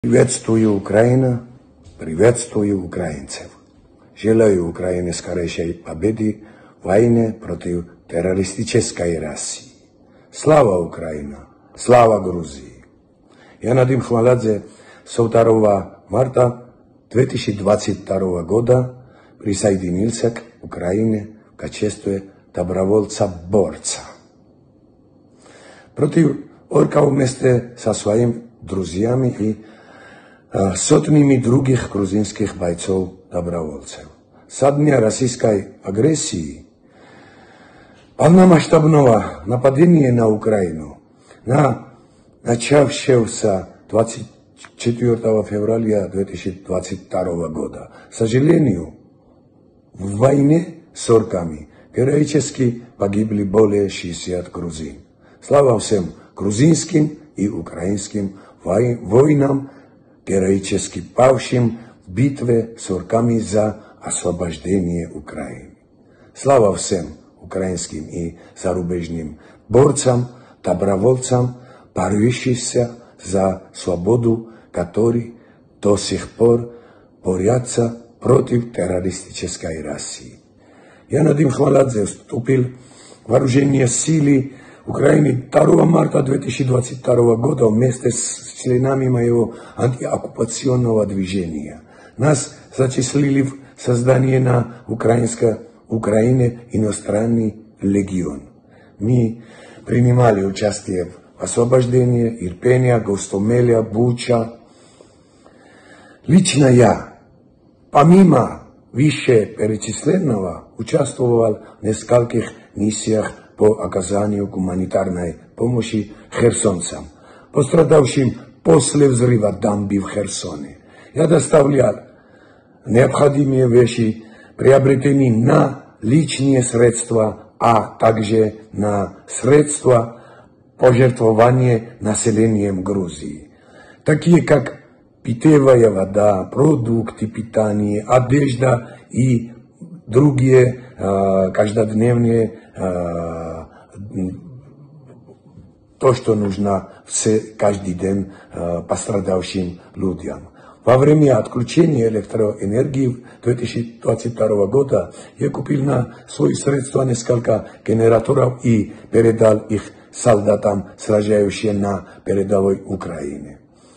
Приветствую Украину, приветствую украинцев. Желаю Украине скорейшей победы в войне против террористической России. Слава Украина, слава Грузии. Я Надим Хмаладзе со 2 марта 2022 года присоединился к Украине в качестве добровольца-борца. Против орков вместе со своими друзьями и сотнями других грузинских бойцов-добровольцев. Со дня российской агрессии, полномасштабного нападения на Украину, начавшегося 24 февраля 2022 года, к сожалению, в войне с орками героически погибли более 60 грузин. Слава всем грузинским и украинским воинам, героически павшим в битве с орками за освобождение Украины. Слава всем украинским и зарубежным борцам, добровольцам, борющимся за свободу, которые до сих пор борются против террористической России. Я Надим Хмаладзе вступил в вооружение силы Украины 2 марта 2022 года вместе с членами моего антиоккупационного движения. Нас зачислили в создание на Украине иностранный легион. Мы принимали участие в освобождении Ирпения, Гостомеля, Буча. Лично я, помимо вышеперечисленного, участвовал в нескольких миссиях по оказанию гуманитарной помощи херсонцам, пострадавшим после взрыва дамбы в Херсоне. Я доставлял необходимые вещи, приобретенные на личные средства, а также на средства пожертвования населением Грузии, такие как питьевая вода, продукты питания, одежда и другие каждодневные то, что нужно каждый день пострадавшим людям. Во время отключения электроэнергии 2022 года я купил на свои средства несколько генераторов и передал их солдатам, сражающимся на передовой Украине.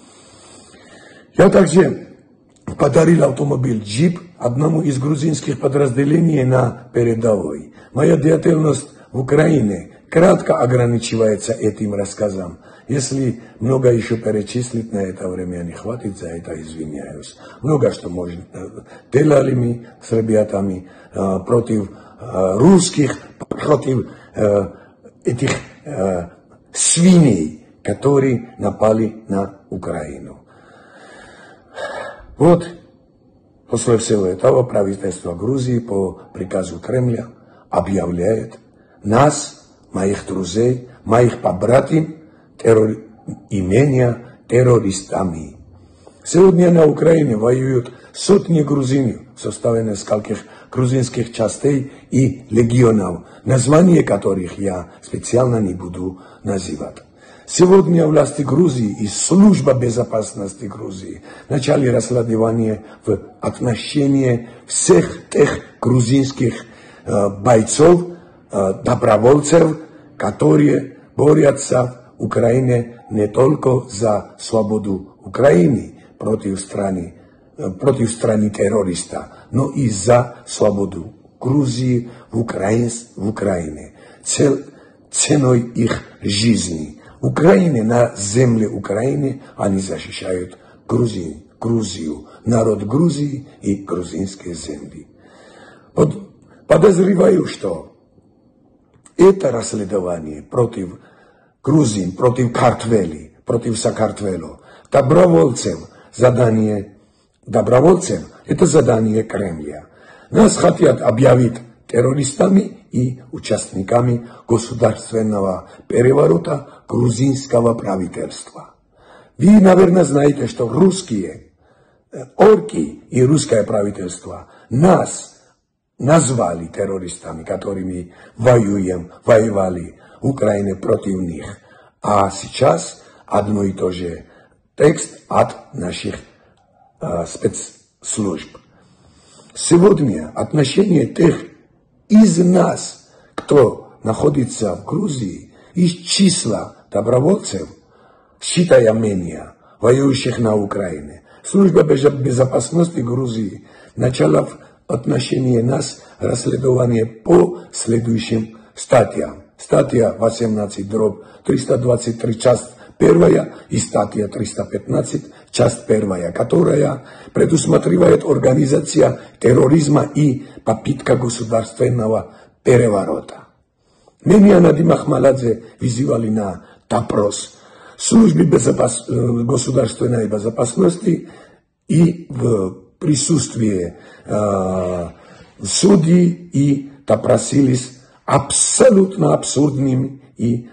Я также подарил автомобиль джип одному из грузинских подразделений на передовой. Моя деятельность в Украине кратко ограничивается этим рассказом. Если много еще перечислить, на это время не хватит, за это извиняюсь. Много что делали мы с ребятами против русских, против этих свиней, которые напали на Украину. Вот, после всего этого правительство Грузии по приказу Кремля объявляет нас, моих друзей, моих побратьев, террористами. Сегодня на Украине воюют сотни грузин в составе нескольких грузинских частей и легионов, названия которых я специально не буду называть. Сегодня власти Грузии и служба безопасности Грузии начали расследование в отношении всех тех грузинских бойцов, добровольцев, которые борются в Украине не только за свободу Украины против страны террориста, но и за свободу Грузии в Украине, ценой их жизни. В Украине, на земле Украины, они защищают Грузию, народ Грузии и грузинские земли. Подозреваю, что это расследование против грузин, против Картвели, против Саакартвело, добровольцев, это задание Кремля. Нас хотят объявить террористами и участниками государственного переворота грузинского правительства. Вы, наверное, знаете, что русские, орки и русское правительство нас назвали террористами, которыми воевали в Украине против них. А сейчас одно и то же текст от наших спецслужб. Сегодня отношение тех из нас, кто находится в Грузии, из числа добровольцев, считая менее, воюющих на Украине. Служба безопасности Грузии начала в отношении нас расследование по следующим статьям. Статья 18/323, часть 1 и статья 315, часть 1, которая предусматривает организация терроризма и попытка государственного переворота. Меня Надим Ахмаладзе вызывали на допрос службы государственной безопасности и в присутствии судей и допросились абсолютно абсурдными и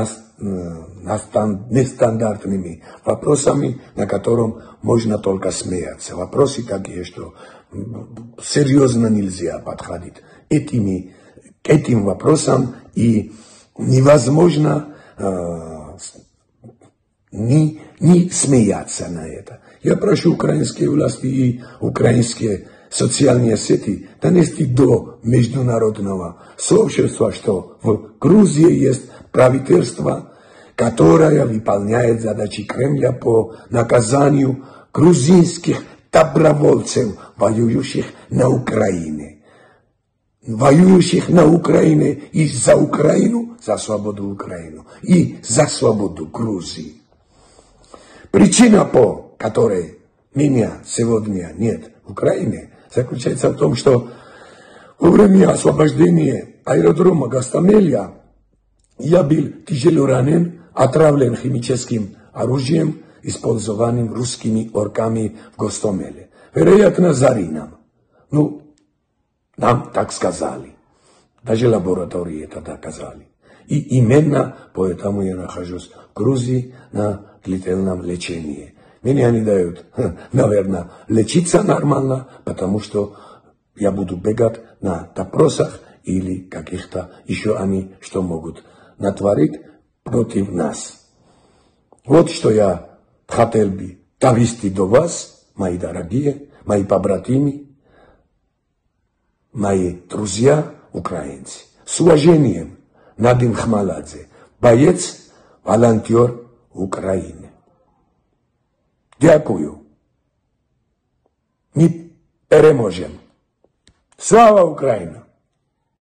нестандартными вопросами, на котором можно только смеяться. Вопросы такие, что серьезно нельзя подходить к этим вопросам, и невозможно не смеяться на это. Я прошу украинские власти и украинские социальные сети донести до международного сообщества, что в Грузии есть правительство, которое выполняет задачи Кремля по наказанию грузинских добровольцев, воюющих на Украине. Воюющих на Украине и за Украину, за свободу Украины, и за свободу Грузии. Причина, по которой меня сегодня нет в Украине, заключается в том, что во время освобождения аэродрома Гастамелья я был тяжело ранен, отравлен химическим оружием, использованным русскими орками в Гостомеле. Вероятно, Зарином. Нам так сказали. Даже лаборатории это доказали. И именно поэтому я нахожусь в Грузии на длительном лечении. Меня не дают, наверное, лечиться нормально, потому что я буду бегать на допросах или каких-то еще они что могут натворить против нас. Вот что я хотел бы довести до вас, мои дорогие, мои побратимы, мои друзья украинцы. С уважением, Надим Ахмаладзе, боец, волонтер Украины. Дякую. Мы переможем. Слава Украине!